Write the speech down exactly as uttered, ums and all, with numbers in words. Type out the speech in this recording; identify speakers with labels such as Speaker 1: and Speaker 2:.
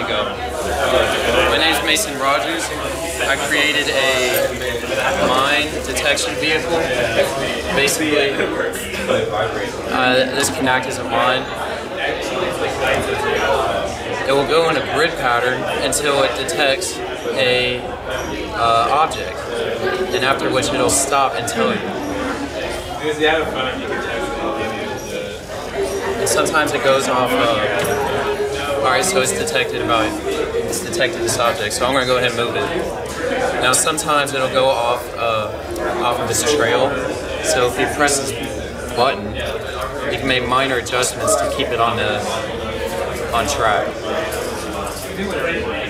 Speaker 1: ago. My name is Mason Rogers. I created a mine detection vehicle. Basically, uh, this can act as a mine. It will go in a grid pattern until it detects a uh, object, and after which it'll stop and tell you. And sometimes it goes off. Uh, all right, so it's detected about it's detected this object. So I'm going to go ahead and move it. Now sometimes it'll go off uh, off of this trail. So if you press this button, you can make minor adjustments to keep it on the on track.